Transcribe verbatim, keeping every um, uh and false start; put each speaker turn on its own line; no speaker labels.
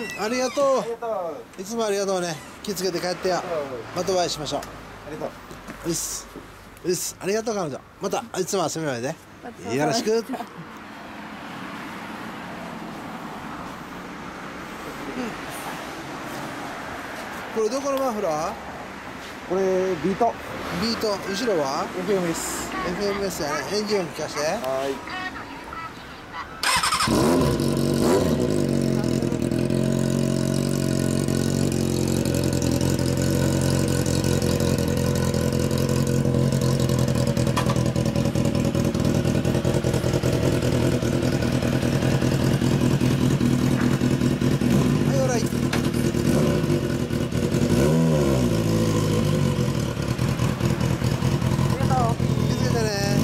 ありがと
ありがと
う。いつもありがとうね。気をつけて帰ってよ。またお会いしましょう。
う。ありがとう。
うっす。うっす。ありがとう、彼女。また、いつも遊びまでね。よろしく。これどこのマフラー？
これビート。
ビート、後ろは
エフエム です。
エフエムエス やね。エンジン音聞かして。
はい。
はい、オーライ。
ありがとう。
気をつけてね。